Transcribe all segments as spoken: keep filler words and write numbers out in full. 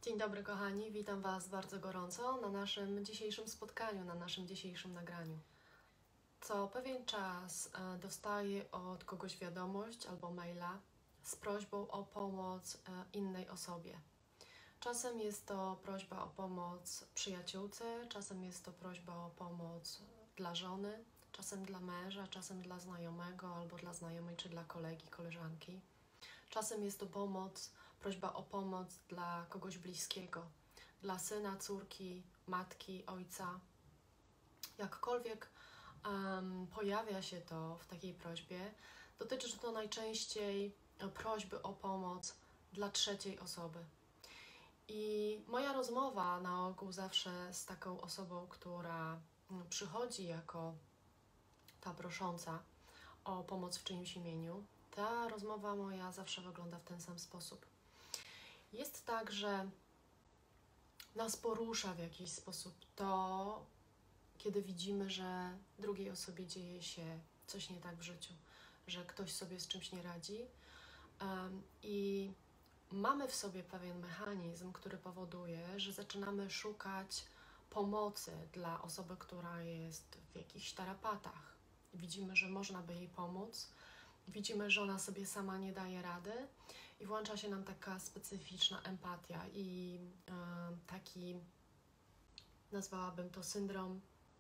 Dzień dobry kochani, witam Was bardzo gorąco na naszym dzisiejszym spotkaniu, na naszym dzisiejszym nagraniu. Co pewien czas dostaję od kogoś wiadomość albo maila z prośbą o pomoc innej osobie. Czasem jest to prośba o pomoc przyjaciółce, czasem jest to prośba o pomoc dla żony, czasem dla męża, czasem dla znajomego albo dla znajomej czy dla kolegi, koleżanki. Czasem jest to pomoc, prośba o pomoc dla kogoś bliskiego, dla syna, córki, matki, ojca. Jakkolwiek um, pojawia się to w takiej prośbie, dotyczy to najczęściej prośby o pomoc dla trzeciej osoby. I moja rozmowa na ogół zawsze z taką osobą, która przychodzi jako ta prosząca o pomoc w czyimś imieniu, ta rozmowa moja zawsze wygląda w ten sam sposób. Jest tak, że nas porusza w jakiś sposób to, kiedy widzimy, że drugiej osobie dzieje się coś nie tak w życiu, że ktoś sobie z czymś nie radzi um, i mamy w sobie pewien mechanizm, który powoduje, że zaczynamy szukać pomocy dla osoby, która jest w jakichś tarapatach. Widzimy, że można by jej pomóc, widzimy, że ona sobie sama nie daje rady i włącza się nam taka specyficzna empatia i e, taki, nazwałabym to syndrom,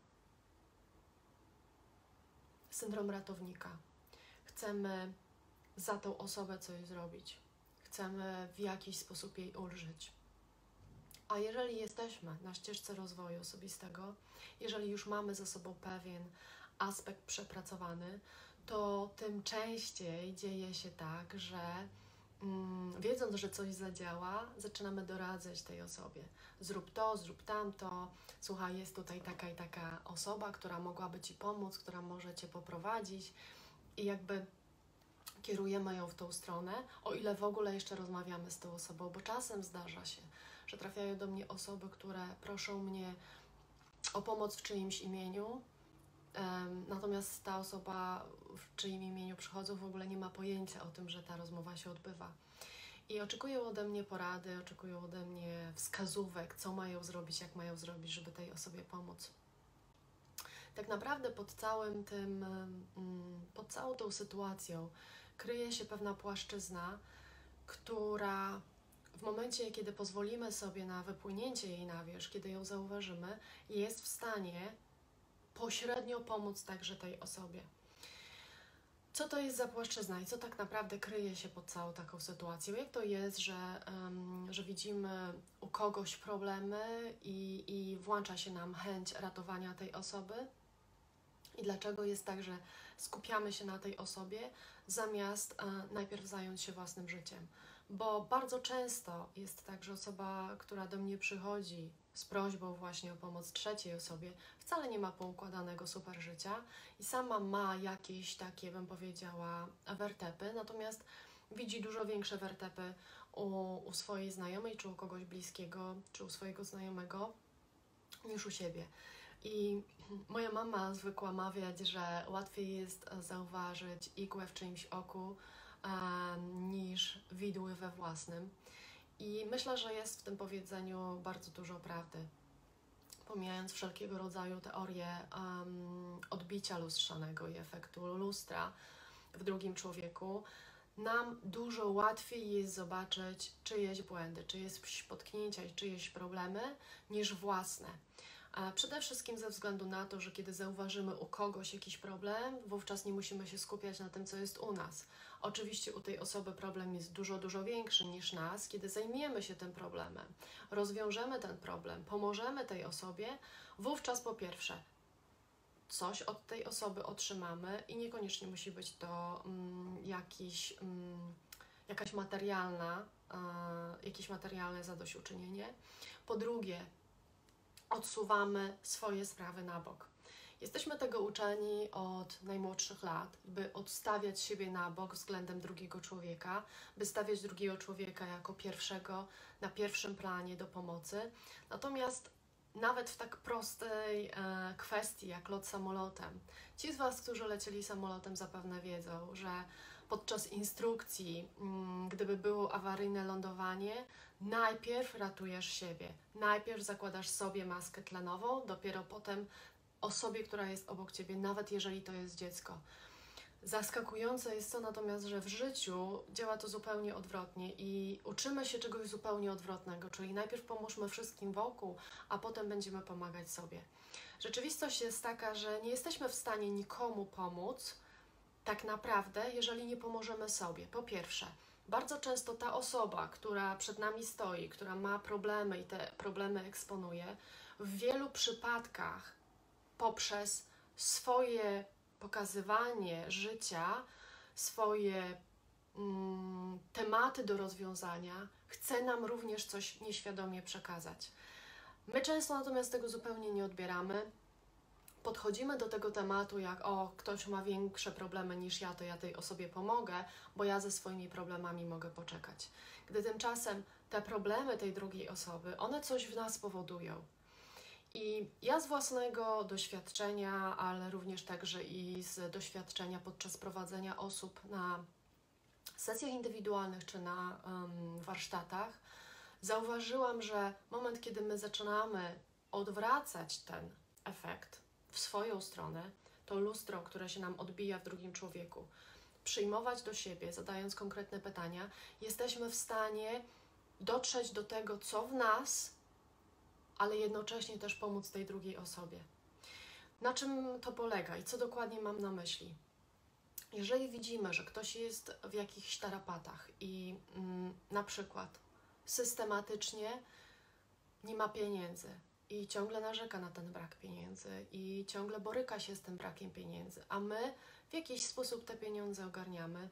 syndrom ratownika. Chcemy za tą osobę coś zrobić, chcemy w jakiś sposób jej ulżyć. A jeżeli jesteśmy na ścieżce rozwoju osobistego, jeżeli już mamy za sobą pewien aspekt przepracowany, to tym częściej dzieje się tak, że mm, wiedząc, że coś zadziała, zaczynamy doradzać tej osobie. Zrób to, zrób tamto, słuchaj, jest tutaj taka i taka osoba, która mogłaby Ci pomóc, która może Cię poprowadzić i jakby kierujemy ją w tą stronę, o ile w ogóle jeszcze rozmawiamy z tą osobą, bo czasem zdarza się, że trafiają do mnie osoby, które proszą mnie o pomoc w czyimś imieniu, um, natomiast ta osoba, w czyim imieniu przychodzą, w ogóle nie ma pojęcia o tym, że ta rozmowa się odbywa. I oczekują ode mnie porady, oczekują ode mnie wskazówek, co mają zrobić, jak mają zrobić, żeby tej osobie pomóc. Tak naprawdę pod całym tym, pod całą tą sytuacją kryje się pewna płaszczyzna, która w momencie, kiedy pozwolimy sobie na wypłynięcie jej na wierzch, kiedy ją zauważymy, jest w stanie pośrednio pomóc także tej osobie. Co to jest za płaszczyzna i co tak naprawdę kryje się pod całą taką sytuacją? Jak to jest, że, um, że widzimy u kogoś problemy i, i włącza się nam chęć ratowania tej osoby? I dlaczego jest tak, że skupiamy się na tej osobie, zamiast e, najpierw zająć się własnym życiem? Bo bardzo często jest tak, że osoba, która do mnie przychodzi z prośbą właśnie o pomoc trzeciej osobie, wcale nie ma poukładanego super życia i sama ma jakieś takie, bym powiedziała, wertepy, natomiast widzi dużo większe wertepy u, u swojej znajomej, czy u kogoś bliskiego, czy u swojego znajomego, niż u siebie. I moja mama zwykła mawiać, że łatwiej jest zauważyć igłę w czyimś oku e, niż widły we własnym. I myślę, że jest w tym powiedzeniu bardzo dużo prawdy. Pomijając wszelkiego rodzaju teorie um, odbicia lustrzanego i efektu lustra w drugim człowieku, nam dużo łatwiej jest zobaczyć czyjeś błędy, czyjeś potknięcia i czyjeś problemy niż własne. Przede wszystkim ze względu na to, że kiedy zauważymy u kogoś jakiś problem, wówczas nie musimy się skupiać na tym, co jest u nas. Oczywiście u tej osoby problem jest dużo, dużo większy niż nas. Kiedy zajmiemy się tym problemem, rozwiążemy ten problem, pomożemy tej osobie, wówczas po pierwsze coś od tej osoby otrzymamy i niekoniecznie musi być to um, jakiś, um, jakaś materialna, uh, jakieś materialne zadośćuczynienie. Po drugie, odsuwamy swoje sprawy na bok. Jesteśmy tego uczeni od najmłodszych lat, by odstawiać siebie na bok względem drugiego człowieka, by stawiać drugiego człowieka jako pierwszego, na pierwszym planie do pomocy. Natomiast nawet w tak prostej e, kwestii jak lot samolotem. Ci z Was, którzy lecieli samolotem, zapewne wiedzą, że podczas instrukcji, gdyby było awaryjne lądowanie, najpierw ratujesz siebie, najpierw zakładasz sobie maskę tlenową, dopiero potem osobie, która jest obok Ciebie, nawet jeżeli to jest dziecko. Zaskakujące jest to natomiast, że w życiu działa to zupełnie odwrotnie i uczymy się czegoś zupełnie odwrotnego, czyli najpierw pomóżmy wszystkim wokół, a potem będziemy pomagać sobie. Rzeczywistość jest taka, że nie jesteśmy w stanie nikomu pomóc tak naprawdę, jeżeli nie pomożemy sobie. Po pierwsze, bardzo często ta osoba, która przed nami stoi, która ma problemy i te problemy eksponuje, w wielu przypadkach poprzez swoje pokazywanie życia, swoje mm, tematy do rozwiązania, chce nam również coś nieświadomie przekazać. My często natomiast tego zupełnie nie odbieramy. Podchodzimy do tego tematu jak, o, ktoś ma większe problemy niż ja, to ja tej osobie pomogę, bo ja ze swoimi problemami mogę poczekać. Gdy tymczasem te problemy tej drugiej osoby, one coś w nas powodują. I ja z własnego doświadczenia, ale również także i z doświadczenia podczas prowadzenia osób na sesjach indywidualnych czy na um, warsztatach, zauważyłam, że moment, kiedy my zaczynamy odwracać ten efekt w swoją stronę, to lustro, które się nam odbija w drugim człowieku, przyjmować do siebie, zadając konkretne pytania, jesteśmy w stanie dotrzeć do tego, co w nas, ale jednocześnie też pomóc tej drugiej osobie. Na czym to polega i co dokładnie mam na myśli? Jeżeli widzimy, że ktoś jest w jakichś tarapatach i mm, na przykład systematycznie nie ma pieniędzy i ciągle narzeka na ten brak pieniędzy i ciągle boryka się z tym brakiem pieniędzy, a my w jakiś sposób te pieniądze ogarniamy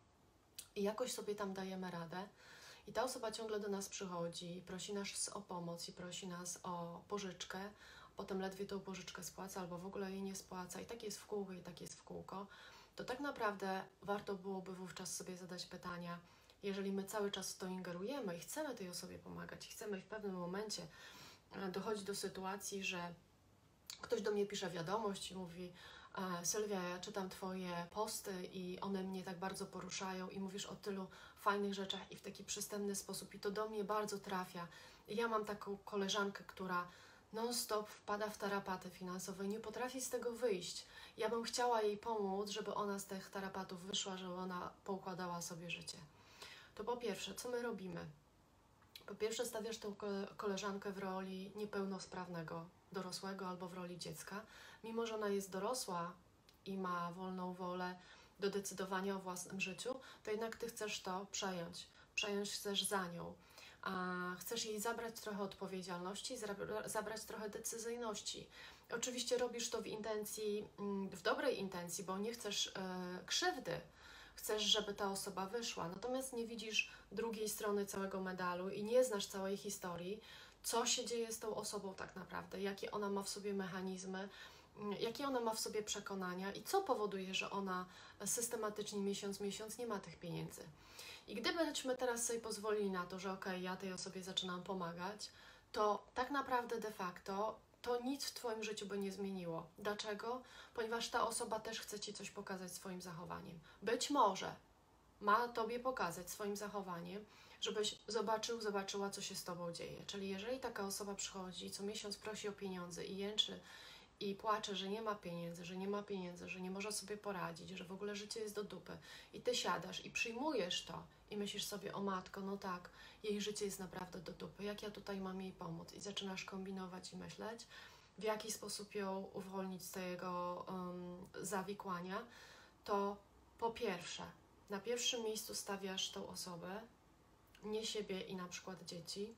i jakoś sobie tam dajemy radę, i ta osoba ciągle do nas przychodzi, prosi nas o pomoc i prosi nas o pożyczkę, potem ledwie tą pożyczkę spłaca albo w ogóle jej nie spłaca i tak jest w kółko i tak jest w kółko, to tak naprawdę warto byłoby wówczas sobie zadać pytania, jeżeli my cały czas w to ingerujemy i chcemy tej osobie pomagać, chcemy w pewnym momencie dochodzi do sytuacji, że ktoś do mnie pisze wiadomość i mówi: Sylwia, ja czytam Twoje posty i one mnie tak bardzo poruszają i mówisz o tylu fajnych rzeczach i w taki przystępny sposób i to do mnie bardzo trafia. I ja mam taką koleżankę, która non-stop wpada w tarapaty finansowe, nie potrafi z tego wyjść. Ja bym chciała jej pomóc, żeby ona z tych tarapatów wyszła, żeby ona poukładała sobie życie. To po pierwsze, co my robimy? Po pierwsze, stawiasz tą koleżankę w roli niepełnosprawnego dorosłego albo w roli dziecka. Mimo że ona jest dorosła i ma wolną wolę do decydowania o własnym życiu, to jednak Ty chcesz to przejąć. Przejąć chcesz za nią. A chcesz jej zabrać trochę odpowiedzialności, zabrać trochę decyzyjności. Oczywiście robisz to w intencji, w dobrej intencji, bo nie chcesz e, krzywdy. Chcesz, żeby ta osoba wyszła, natomiast nie widzisz drugiej strony całego medalu i nie znasz całej historii, co się dzieje z tą osobą tak naprawdę, jakie ona ma w sobie mechanizmy, jakie ona ma w sobie przekonania i co powoduje, że ona systematycznie miesiąc w miesiąc nie ma tych pieniędzy. I gdybyśmy teraz sobie pozwolili na to, że okej, ja tej osobie zaczynam pomagać, to tak naprawdę de facto to nic w Twoim życiu by nie zmieniło. Dlaczego? Ponieważ ta osoba też chce Ci coś pokazać swoim zachowaniem. Być może ma Tobie pokazać swoim zachowaniem, żebyś zobaczył, zobaczyła, co się z Tobą dzieje. Czyli jeżeli taka osoba przychodzi, co miesiąc prosi o pieniądze i jęczy i płacze, że nie ma pieniędzy, że nie ma pieniędzy, że nie może sobie poradzić, że w ogóle życie jest do dupy i Ty siadasz i przyjmujesz to i myślisz sobie: o matko, no tak, jej życie jest naprawdę do dupy, jak ja tutaj mam jej pomóc? I zaczynasz kombinować i myśleć, w jaki sposób ją uwolnić z tego um, zawikłania, to po pierwsze, na pierwszym miejscu stawiasz tą osobę, nie siebie i na przykład dzieci.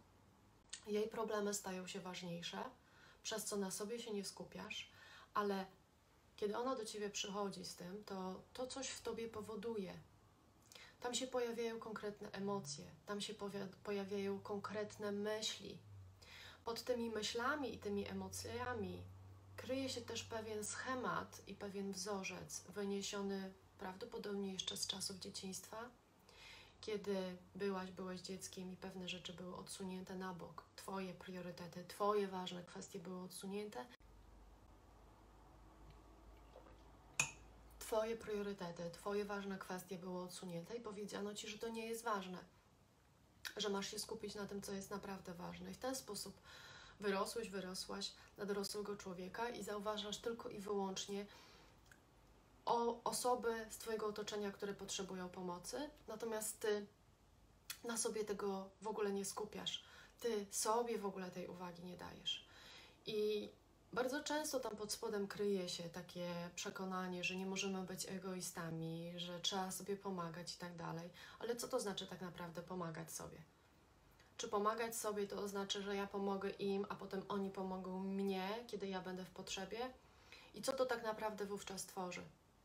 Jej problemy stają się ważniejsze, przez co na sobie się nie skupiasz, ale kiedy ona do Ciebie przychodzi z tym, to to coś w Tobie powoduje. Tam się pojawiają konkretne emocje, tam się pojawiają konkretne myśli. Pod tymi myślami i tymi emocjami kryje się też pewien schemat i pewien wzorzec wyniesiony prawdopodobnie jeszcze z czasów dzieciństwa, kiedy byłaś, byłeś dzieckiem i pewne rzeczy były odsunięte na bok. Twoje priorytety, Twoje ważne kwestie były odsunięte. Twoje priorytety, Twoje ważne kwestie były odsunięte i powiedziano Ci, że to nie jest ważne, że masz się skupić na tym, co jest naprawdę ważne. I w ten sposób wyrosłeś, wyrosłaś na dorosłego człowieka i zauważasz tylko i wyłącznie o osoby z Twojego otoczenia, które potrzebują pomocy, natomiast Ty na sobie tego w ogóle nie skupiasz. Ty sobie w ogóle tej uwagi nie dajesz. I bardzo często tam pod spodem kryje się takie przekonanie, że nie możemy być egoistami, że trzeba sobie pomagać i tak dalej. Ale co to znaczy tak naprawdę pomagać sobie? Czy pomagać sobie to oznacza, że ja pomogę im, a potem oni pomogą mnie, kiedy ja będę w potrzebie? I co to tak naprawdę wówczas tworzy?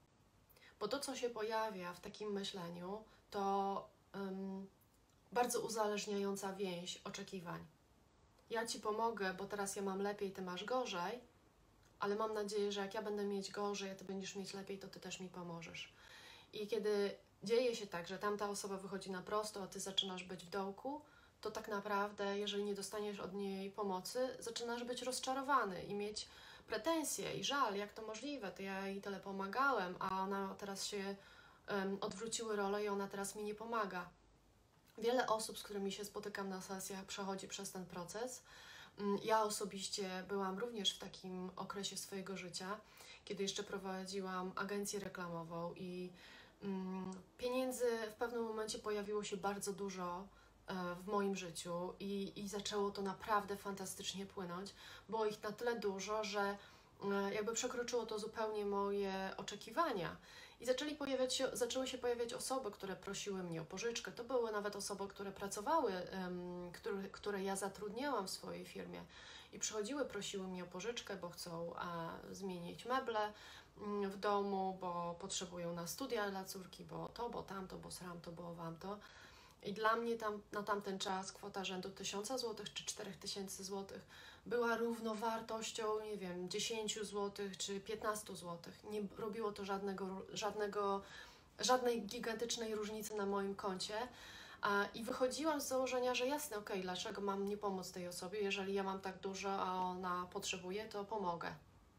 Bo to, co się pojawia w takim myśleniu, to um, bardzo uzależniająca więź oczekiwań. Ja Ci pomogę, bo teraz ja mam lepiej, Ty masz gorzej, ale mam nadzieję, że jak ja będę mieć gorzej, a Ty będziesz mieć lepiej, to Ty też mi pomożesz. I kiedy dzieje się tak, że tamta osoba wychodzi na prosto, a Ty zaczynasz być w dołku, to tak naprawdę, jeżeli nie dostaniesz od niej pomocy, zaczynasz być rozczarowany i mieć pretensje i żal, jak to możliwe, to ja jej tyle pomagałem, a ona teraz się um, odwróciły role i ona teraz mi nie pomaga. Wiele osób, z którymi się spotykam na sesjach, przechodzi przez ten proces. Ja osobiście byłam również w takim okresie swojego życia, kiedy jeszcze prowadziłam agencję reklamową i um, pieniędzy w pewnym momencie pojawiło się bardzo dużo e, w moim życiu i, i zaczęło to naprawdę fantastycznie płynąć. Było ich na tyle dużo, że e, jakby przekroczyło to zupełnie moje oczekiwania. I zaczęli pojawiać się, zaczęły się pojawiać osoby, które prosiły mnie o pożyczkę. To były nawet osoby, które pracowały, um, które, które ja zatrudniałam w swojej firmie. I przychodziły, prosiły mnie o pożyczkę, bo chcą a, zmienić meble um, w domu, bo potrzebują na studia dla córki, bo to, bo tamto, bo sramto, bo wamto. I dla mnie tam, na tamten czas kwota rzędu tysiąca złotych czy czterech tysięcy złotych była równowartością, nie wiem, dziesięć złotych czy piętnaście złotych. Nie robiło to żadnego, żadnego, żadnej gigantycznej różnicy na moim koncie. A, I wychodziłam z założenia, że jasne, okej, okay, dlaczego mam nie pomóc tej osobie, jeżeli ja mam tak dużo, a ona potrzebuje, to pomogę.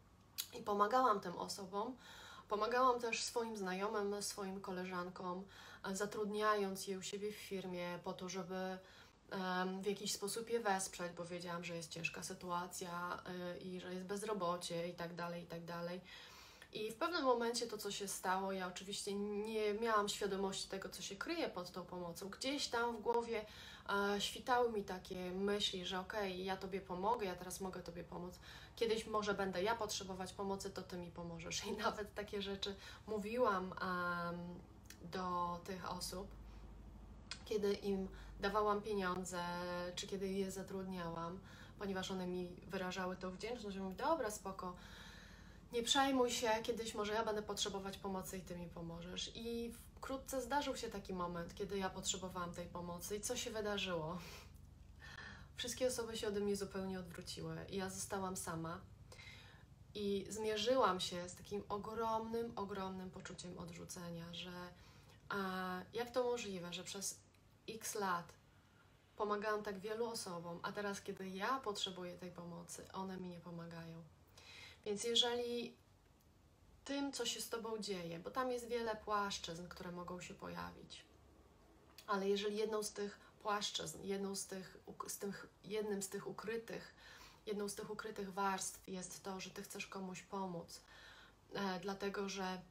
I pomagałam tym osobom. Pomagałam też swoim znajomym, swoim koleżankom, zatrudniając je u siebie w firmie po to, żeby w jakiś sposób je wesprzeć, bo wiedziałam, że jest ciężka sytuacja i że jest bezrobocie i tak dalej, i tak dalej. I w pewnym momencie to, co się stało, ja oczywiście nie miałam świadomości tego, co się kryje pod tą pomocą. Gdzieś tam w głowie e, świtały mi takie myśli, że okej, okay, ja Tobie pomogę, ja teraz mogę Tobie pomóc. Kiedyś może będę ja potrzebować pomocy, to Ty mi pomożesz. I nawet takie rzeczy mówiłam um, do tych osób, kiedy im dawałam pieniądze, czy kiedy je zatrudniałam, ponieważ one mi wyrażały tą wdzięczność, że mówię, dobra, spoko, nie przejmuj się, kiedyś może ja będę potrzebować pomocy i Ty mi pomożesz. I wkrótce zdarzył się taki moment, kiedy ja potrzebowałam tej pomocy. I co się wydarzyło? Wszystkie osoby się ode mnie zupełnie odwróciły i ja zostałam sama. I zmierzyłam się z takim ogromnym, ogromnym poczuciem odrzucenia, że a, jak to możliwe, że przez x lat pomagałam tak wielu osobom, a teraz, kiedy ja potrzebuję tej pomocy, one mi nie pomagają. Więc jeżeli tym, co się z Tobą dzieje, bo tam jest wiele płaszczyzn, które mogą się pojawić, ale jeżeli jedną z tych płaszczyzn, jedną z tych, z tych, jednym z tych ukrytych, jedną z tych ukrytych warstw jest to, że Ty chcesz komuś pomóc, e, dlatego że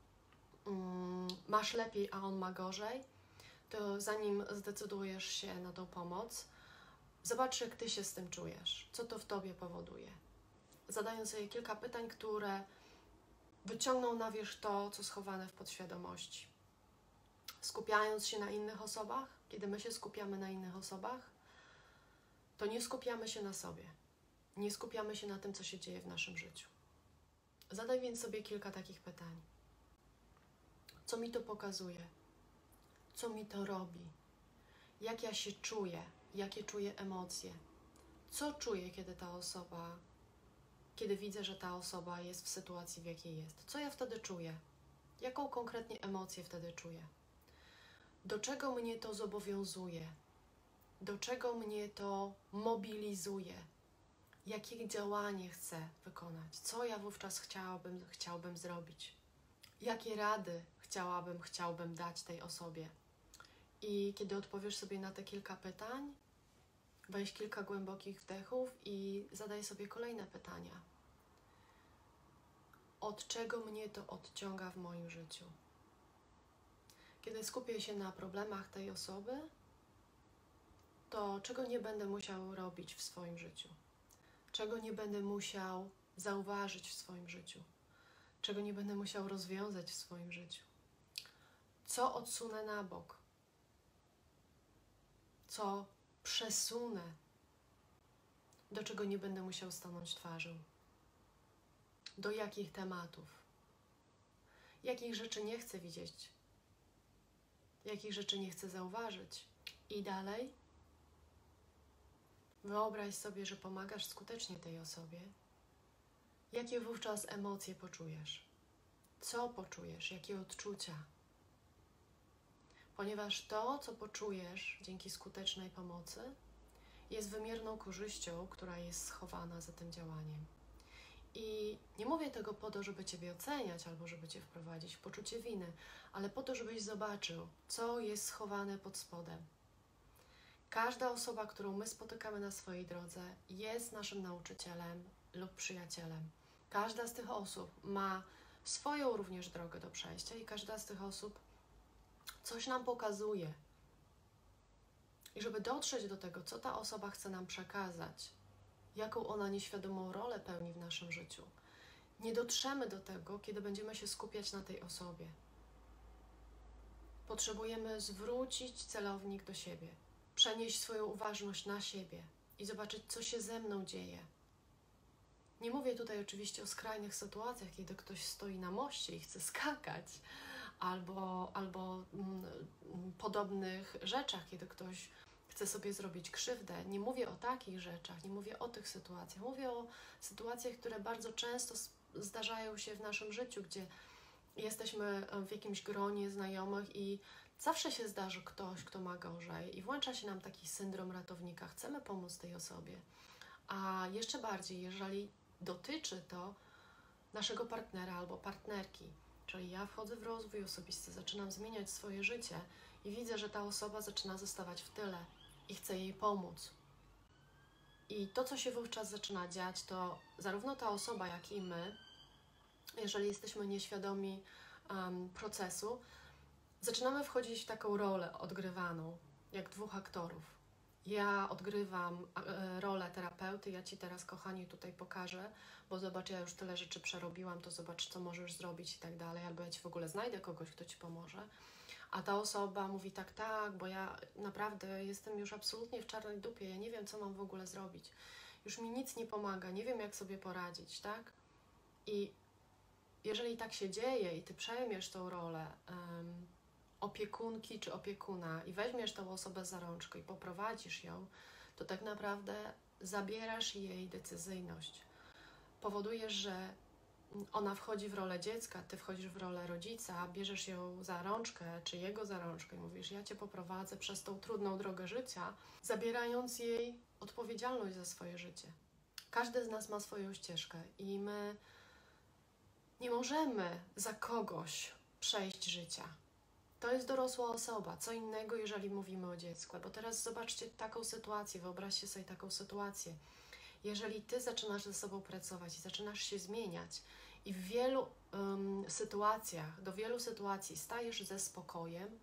mm, masz lepiej, a on ma gorzej, to zanim zdecydujesz się na tą pomoc, zobacz, jak Ty się z tym czujesz, co to w Tobie powoduje. Zadając sobie kilka pytań, które wyciągną na wierzch to, co schowane w podświadomości. Skupiając się na innych osobach, kiedy my się skupiamy na innych osobach, to nie skupiamy się na sobie. Nie skupiamy się na tym, co się dzieje w naszym życiu. Zadaj więc sobie kilka takich pytań. Co mi to pokazuje? Co mi to robi? Jak ja się czuję? Jakie czuję emocje? Co czuję, kiedy ta osoba kiedy widzę, że ta osoba jest w sytuacji, w jakiej jest. Co ja wtedy czuję? Jaką konkretnie emocję wtedy czuję? Do czego mnie to zobowiązuje? Do czego mnie to mobilizuje? Jakie działanie chcę wykonać? Co ja wówczas chciałabym, chciałbym zrobić? Jakie rady chciałabym, chciałbym dać tej osobie? I kiedy odpowiesz sobie na te kilka pytań, weź kilka głębokich wdechów i zadaj sobie kolejne pytania. Od czego mnie to odciąga w moim życiu? Kiedy skupię się na problemach tej osoby, to czego nie będę musiał robić w swoim życiu? Czego nie będę musiał zauważyć w swoim życiu? Czego nie będę musiał rozwiązać w swoim życiu? Co odsunę na bok? Co przesunę? Do czego nie będę musiał stanąć twarzą? Do jakich tematów? Jakich rzeczy nie chcę widzieć? Jakich rzeczy nie chcę zauważyć? I dalej? Wyobraź sobie, że pomagasz skutecznie tej osobie. Jakie wówczas emocje poczujesz? Co poczujesz? Jakie odczucia? Ponieważ to, co poczujesz dzięki skutecznej pomocy, jest wymierną korzyścią, która jest schowana za tym działaniem. I nie mówię tego po to, żeby Ciebie oceniać albo żeby Cię wprowadzić w poczucie winy, ale po to, żebyś zobaczył, co jest schowane pod spodem. Każda osoba, którą my spotykamy na swojej drodze, jest naszym nauczycielem lub przyjacielem. Każda z tych osób ma swoją również drogę do przejścia i każda z tych osób coś nam pokazuje. I żeby dotrzeć do tego, co ta osoba chce nam przekazać, jaką ona nieświadomą rolę pełni w naszym życiu, nie dotrzemy do tego, kiedy będziemy się skupiać na tej osobie. Potrzebujemy zwrócić celownik do siebie, przenieść swoją uważność na siebie i zobaczyć, co się ze mną dzieje. Nie mówię tutaj oczywiście o skrajnych sytuacjach, kiedy ktoś stoi na moście i chce skakać, albo, albo mm, podobnych rzeczach, kiedy ktoś chce sobie zrobić krzywdę. Nie mówię o takich rzeczach, nie mówię o tych sytuacjach. Mówię o sytuacjach, które bardzo często zdarzają się w naszym życiu, gdzie jesteśmy w jakimś gronie znajomych i zawsze się zdarzy ktoś, kto ma gorzej i włącza się nam taki syndrom ratownika. Chcemy pomóc tej osobie. A jeszcze bardziej, jeżeli dotyczy to naszego partnera albo partnerki. Czyli ja wchodzę w rozwój osobisty, zaczynam zmieniać swoje życie i widzę, że ta osoba zaczyna zostawać w tyle i chcę jej pomóc. I to, co się wówczas zaczyna dziać, to zarówno ta osoba, jak i my, jeżeli jesteśmy nieświadomi um, procesu, zaczynamy wchodzić w taką rolę odgrywaną, jak dwóch aktorów. Ja odgrywam e, rolę terapeuty, ja Ci teraz, kochani, tutaj pokażę, bo zobacz, ja już tyle rzeczy przerobiłam, to zobacz, co możesz zrobić i tak dalej, albo ja Ci w ogóle znajdę kogoś, kto Ci pomoże. A ta osoba mówi tak, tak, bo ja naprawdę jestem już absolutnie w czarnej dupie, ja nie wiem, co mam w ogóle zrobić. Już mi nic nie pomaga, nie wiem, jak sobie poradzić, tak? I jeżeli tak się dzieje i Ty przejmiesz tą rolę um, opiekunki czy opiekuna i weźmiesz tą osobę za rączkę i poprowadzisz ją, to tak naprawdę zabierasz jej decyzyjność. Powodujesz, że ona wchodzi w rolę dziecka, Ty wchodzisz w rolę rodzica, bierzesz ją za rączkę, czy jego za rączkę i mówisz, ja Cię poprowadzę przez tą trudną drogę życia, zabierając jej odpowiedzialność za swoje życie. Każdy z nas ma swoją ścieżkę i my nie możemy za kogoś przejść życia. To jest dorosła osoba, co innego, jeżeli mówimy o dziecku. Bo teraz zobaczcie taką sytuację, wyobraźcie sobie taką sytuację. Jeżeli Ty zaczynasz ze sobą pracować i zaczynasz się zmieniać i w wielu um, sytuacjach, do wielu sytuacji stajesz ze spokojem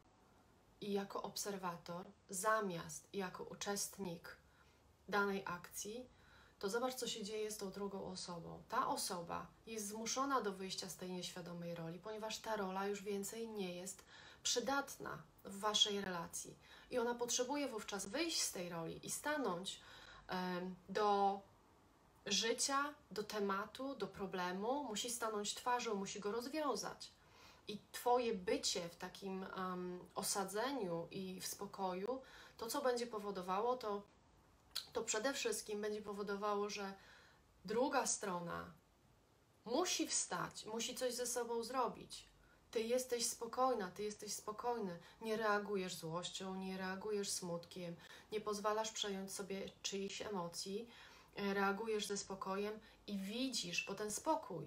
i jako obserwator, zamiast jako uczestnik danej akcji, to zobacz, co się dzieje z tą drugą osobą. Ta osoba jest zmuszona do wyjścia z tej nieświadomej roli, ponieważ ta rola już więcej nie jest przydatna w Waszej relacji. I ona potrzebuje wówczas wyjść z tej roli i stanąć um, do życia, do tematu, do problemu. Musi stanąć twarzą, musi go rozwiązać. I Twoje bycie w takim um, osadzeniu i w spokoju, to co będzie powodowało, to to przede wszystkim będzie powodowało, że druga strona musi wstać, musi coś ze sobą zrobić. Ty jesteś spokojna, ty jesteś spokojny, nie reagujesz złością, nie reagujesz smutkiem, nie pozwalasz przejąć sobie czyichś emocji, reagujesz ze spokojem i widzisz, bo ten spokój,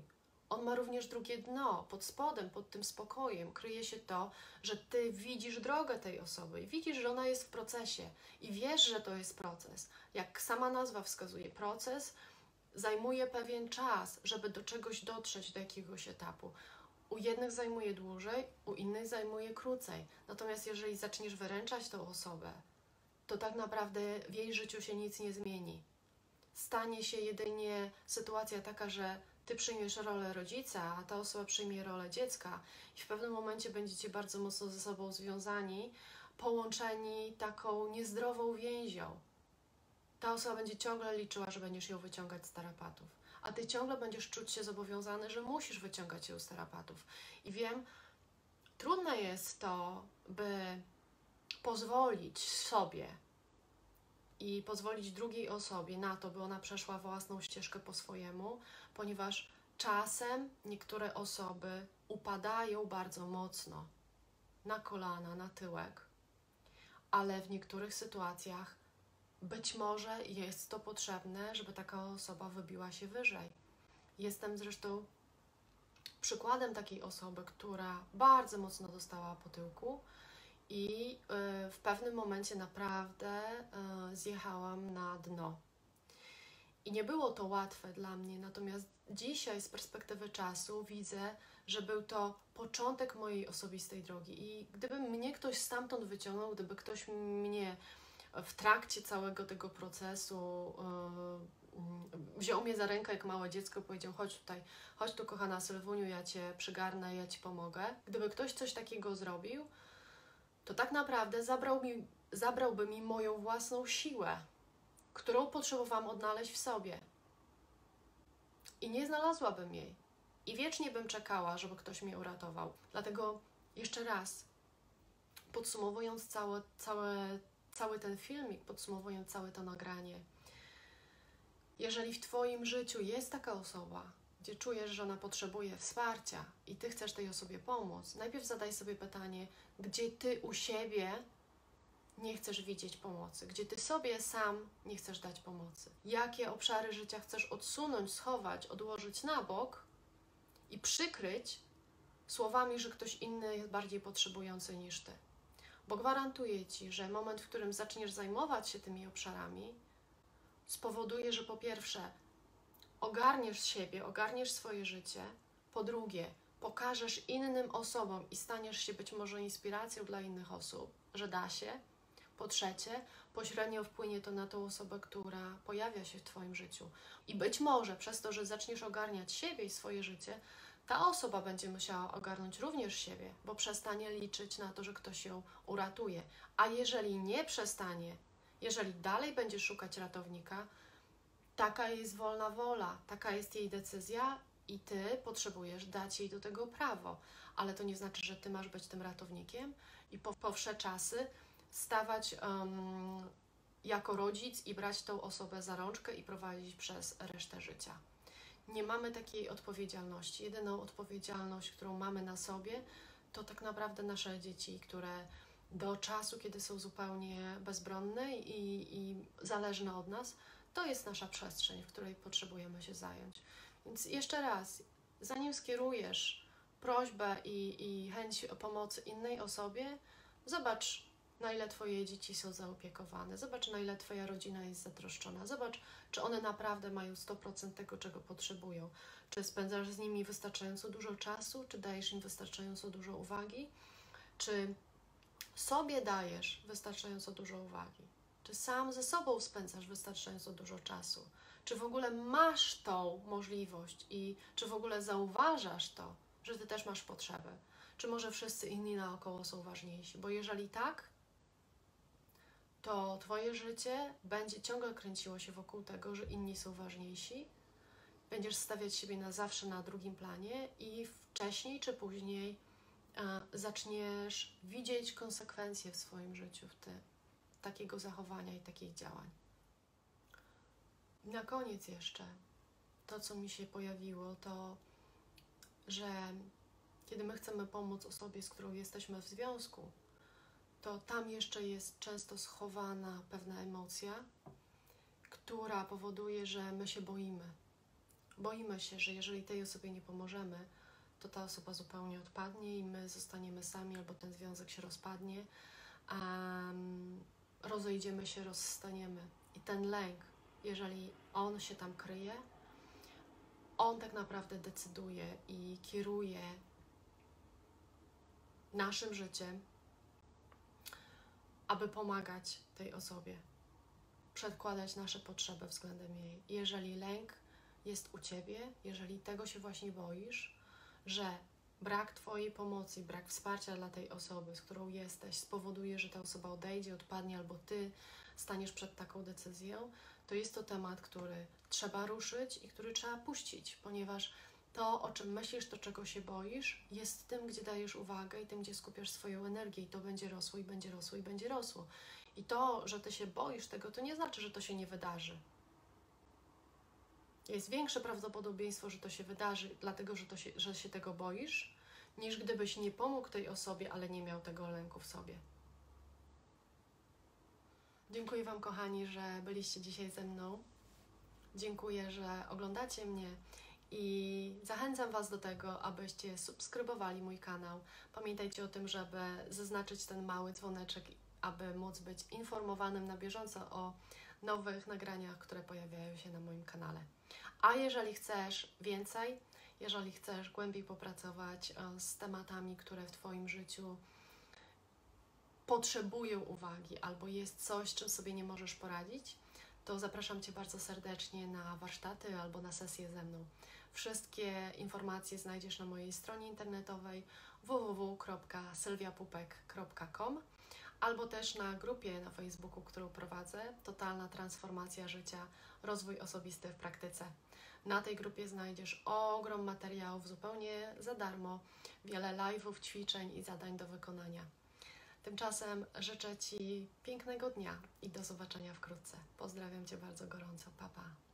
on ma również drugie dno. Pod spodem, pod tym spokojem kryje się to, że Ty widzisz drogę tej osoby i widzisz, że ona jest w procesie i wiesz, że to jest proces. Jak sama nazwa wskazuje, proces zajmuje pewien czas, żeby do czegoś dotrzeć, do jakiegoś etapu. U jednych zajmuje dłużej, u innych zajmuje krócej. Natomiast jeżeli zaczniesz wyręczać tą osobę, to tak naprawdę w jej życiu się nic nie zmieni. Stanie się jedynie sytuacja taka, że Ty przyjmiesz rolę rodzica, a ta osoba przyjmie rolę dziecka i w pewnym momencie będziecie bardzo mocno ze sobą związani, połączeni taką niezdrową więzią. Ta osoba będzie ciągle liczyła, że będziesz ją wyciągać z tarapatów, a Ty ciągle będziesz czuć się zobowiązany, że musisz wyciągać ją z tarapatów. I wiem, trudne jest to, by pozwolić sobie i pozwolić drugiej osobie na to, by ona przeszła własną ścieżkę po swojemu, ponieważ czasem niektóre osoby upadają bardzo mocno na kolana, na tyłek, ale w niektórych sytuacjach być może jest to potrzebne, żeby taka osoba wybiła się wyżej. Jestem zresztą przykładem takiej osoby, która bardzo mocno dostała po tyłku i w pewnym momencie naprawdę zjechałam na dno. I nie było to łatwe dla mnie, natomiast dzisiaj z perspektywy czasu widzę, że był to początek mojej osobistej drogi i gdyby mnie ktoś stamtąd wyciągnął, gdyby ktoś mnie w trakcie całego tego procesu yy, wziął mnie za rękę jak małe dziecko, powiedział: chodź tutaj, chodź tu kochana Sylwuniu, ja Cię przygarnę, ja Ci pomogę. Gdyby ktoś coś takiego zrobił, to tak naprawdę zabrał mi, zabrałby mi moją własną siłę, którą potrzebowałam odnaleźć w sobie. I nie znalazłabym jej. I wiecznie bym czekała, żeby ktoś mnie uratował. Dlatego jeszcze raz, podsumowując całe, całe, cały ten filmik, podsumowując całe to nagranie, jeżeli w Twoim życiu jest taka osoba, gdzie czujesz, że ona potrzebuje wsparcia i Ty chcesz tej osobie pomóc, najpierw zadaj sobie pytanie, gdzie Ty u siebie nie chcesz widzieć pomocy, gdzie Ty sobie sam nie chcesz dać pomocy. Jakie obszary życia chcesz odsunąć, schować, odłożyć na bok i przykryć słowami, że ktoś inny jest bardziej potrzebujący niż Ty. Bo gwarantuję Ci, że moment, w którym zaczniesz zajmować się tymi obszarami, spowoduje, że po pierwsze ogarniesz siebie, ogarniesz swoje życie, po drugie pokażesz innym osobom i staniesz się być może inspiracją dla innych osób, że da się. Po trzecie, pośrednio wpłynie to na tą osobę, która pojawia się w Twoim życiu. I być może przez to, że zaczniesz ogarniać siebie i swoje życie, ta osoba będzie musiała ogarnąć również siebie, bo przestanie liczyć na to, że ktoś ją uratuje. A jeżeli nie przestanie, jeżeli dalej będzie szukać ratownika, taka jest wolna wola, taka jest jej decyzja i Ty potrzebujesz dać jej do tego prawo. Ale to nie znaczy, że Ty masz być tym ratownikiem i po, po wsze czasy stawać um, jako rodzic i brać tą osobę za rączkę i prowadzić przez resztę życia. Nie mamy takiej odpowiedzialności. Jedyną odpowiedzialność, którą mamy na sobie, to tak naprawdę nasze dzieci, które do czasu, kiedy są zupełnie bezbronne i, i zależne od nas, to jest nasza przestrzeń, w której potrzebujemy się zająć. Więc jeszcze raz, zanim skierujesz prośbę i, i chęć pomocy innej osobie, zobacz, na ile Twoje dzieci są zaopiekowane. Zobacz, na ile Twoja rodzina jest zatroszczona. Zobacz, czy one naprawdę mają sto procent tego, czego potrzebują. Czy spędzasz z nimi wystarczająco dużo czasu, czy dajesz im wystarczająco dużo uwagi, czy sobie dajesz wystarczająco dużo uwagi, czy sam ze sobą spędzasz wystarczająco dużo czasu, czy w ogóle masz tą możliwość i czy w ogóle zauważasz to, że Ty też masz potrzeby, czy może wszyscy inni naokoło są ważniejsi, bo jeżeli tak, to Twoje życie będzie ciągle kręciło się wokół tego, że inni są ważniejsi, będziesz stawiać siebie na zawsze na drugim planie i wcześniej czy później e, zaczniesz widzieć konsekwencje w swoim życiu, w ty, takiego zachowania i takich działań. I na koniec jeszcze to, co mi się pojawiło, to, że kiedy my chcemy pomóc osobie, z którą jesteśmy w związku, to tam jeszcze jest często schowana pewna emocja, która powoduje, że my się boimy. Boimy się, że jeżeli tej osobie nie pomożemy, to ta osoba zupełnie odpadnie i my zostaniemy sami, albo ten związek się rozpadnie, um, rozejdziemy się, rozstaniemy. I ten lęk, jeżeli on się tam kryje, on tak naprawdę decyduje i kieruje naszym życiem, aby pomagać tej osobie, przedkładać nasze potrzeby względem jej. Jeżeli lęk jest u Ciebie, jeżeli tego się właśnie boisz, że brak Twojej pomocy, brak wsparcia dla tej osoby, z którą jesteś, spowoduje, że ta osoba odejdzie, odpadnie, albo Ty staniesz przed taką decyzją, to jest to temat, który trzeba ruszyć i który trzeba puścić, ponieważ to, o czym myślisz, to czego się boisz, jest tym, gdzie dajesz uwagę i tym, gdzie skupiasz swoją energię i to będzie rosło i będzie rosło i będzie rosło. I to, że Ty się boisz tego, to nie znaczy, że to się nie wydarzy. Jest większe prawdopodobieństwo, że to się wydarzy, dlatego że, to się, że się tego boisz, niż gdybyś nie pomógł tej osobie, ale nie miał tego lęku w sobie. Dziękuję Wam, kochani, że byliście dzisiaj ze mną. Dziękuję, że oglądacie mnie i zachęcam Was do tego, abyście subskrybowali mój kanał. Pamiętajcie o tym, żeby zaznaczyć ten mały dzwoneczek, aby móc być informowanym na bieżąco o nowych nagraniach, które pojawiają się na moim kanale. A jeżeli chcesz więcej, jeżeli chcesz głębiej popracować z tematami, które w Twoim życiu potrzebują uwagi, albo jest coś, czym sobie nie możesz poradzić, to zapraszam Cię bardzo serdecznie na warsztaty albo na sesję ze mną. Wszystkie informacje znajdziesz na mojej stronie internetowej w w w kropka sylwia pupek kropka com albo też na grupie na Facebooku, którą prowadzę, Totalna Transformacja Życia, Rozwój Osobisty w Praktyce. Na tej grupie znajdziesz ogrom materiałów zupełnie za darmo, wiele live'ów, ćwiczeń i zadań do wykonania. Tymczasem życzę Ci pięknego dnia i do zobaczenia wkrótce. Pozdrawiam Cię bardzo gorąco. Pa, pa.